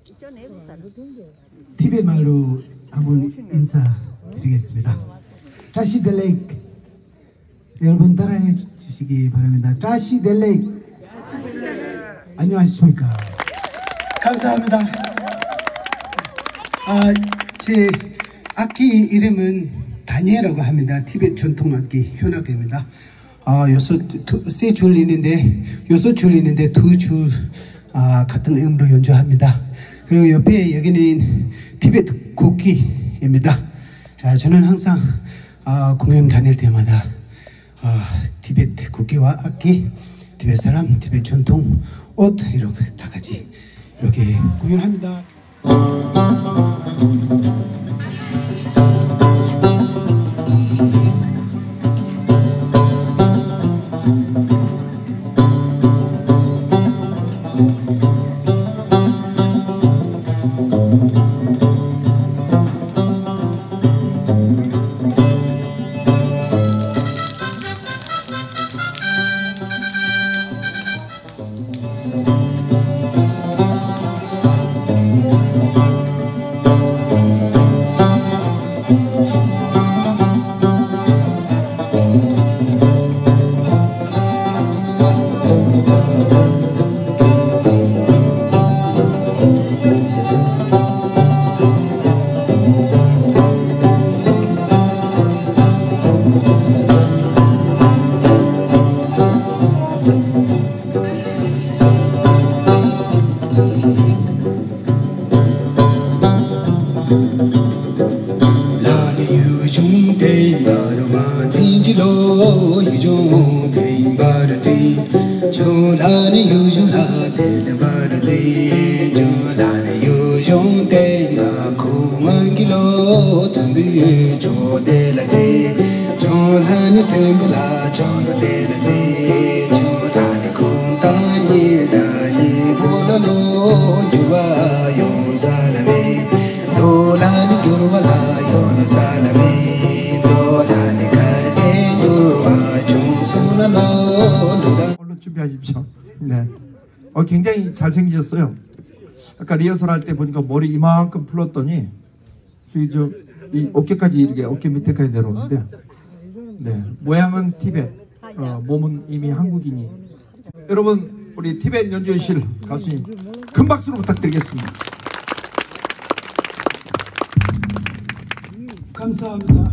티벳 말로 한번 인사드리겠습니다. 트라시 델레이크, 여러분 따라해 주시기 바랍니다. 트라시 델레이크. 안녕하십니까. 감사합니다. 제 악기 이름은 다니엘이라고 합니다. 티벳 전통악기 현악기입니다. 세 줄 있는데, 6줄 있는데 2줄 같은 음으로 연주합니다. 그리고 옆에 여기는 티벳 국기입니다. 저는 항상 공연 다닐 때마다 티벳 국기와 악기, 티벳 사람, 티벳 전통 옷 이렇게 다 같이 이렇게 공연합니다. 준비하십시오. 네. 굉장히 잘생기셨어요. 아까 리허설 할 때 보니까 머리 이만큼 풀었더니 이 어깨까지 이렇게 어깨 밑에까지 내려오는데, 네. 모양은 티벳, 몸은 이미 한국인이. 여러분, 우리 티벳 연주실 가수님 큰 박수로 부탁드리겠습니다. 감사합니다.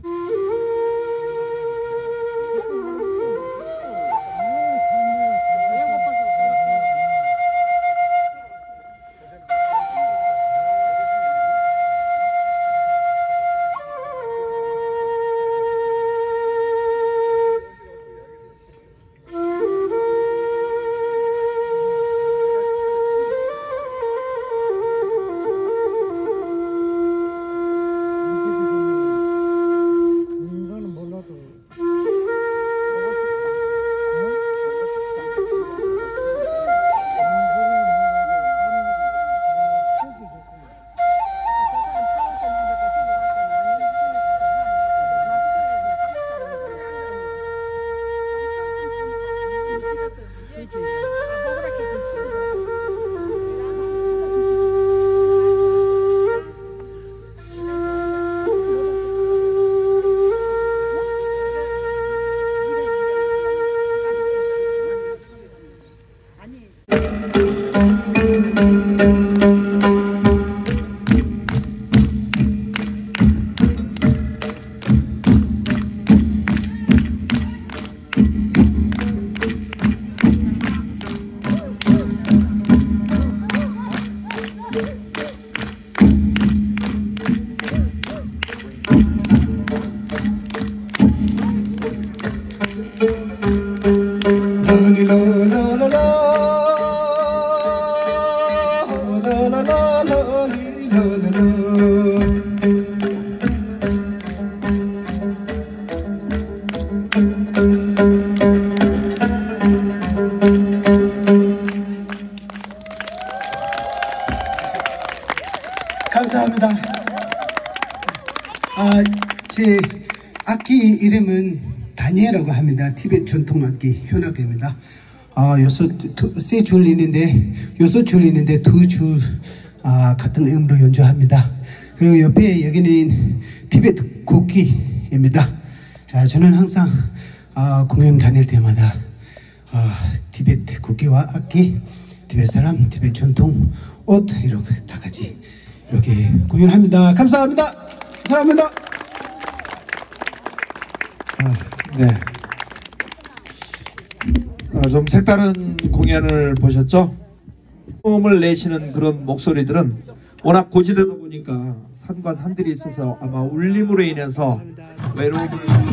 감사합니다. 제 악기 이름은 다니엘이라고 합니다. 티벳 전통악기 현악기입니다. 세 줄 있는데 6줄 있는데 2줄 같은 음으로 연주합니다. 그리고 옆에 여기는 티베트 국기입니다. 저는 항상 공연 다닐 때마다 티베트 국기와 악기, 티베트 사람, 티베트 전통 옷 이렇게 다 같이 이렇게 공연합니다. 감사합니다. 사랑합니다. 네. 좀 색다른 공연을 보셨죠? 음을 내시는 그런 목소리들은 워낙 고지대다 보니까 산과 산들이 있어서 아마 울림으로 인해서 외로움을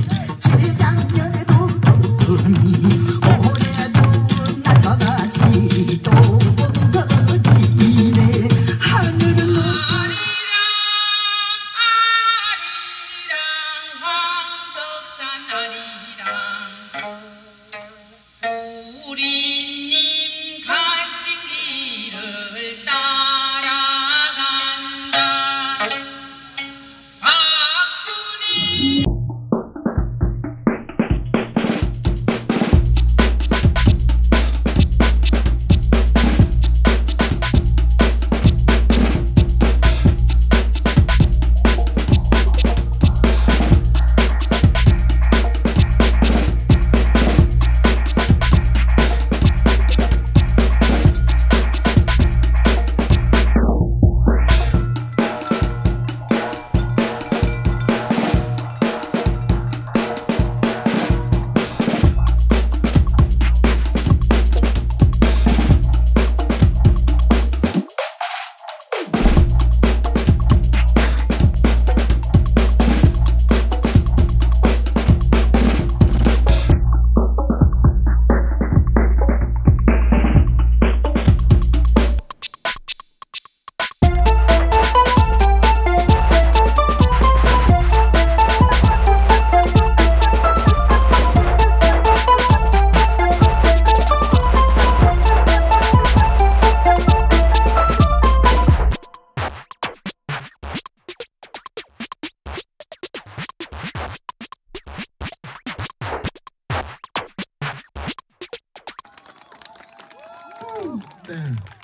네.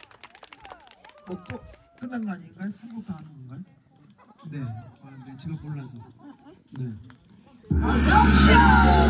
또 끝난 거 아닌가요? 한곡 더 하는 건가요? 네. 네. 제가 몰라서. 네.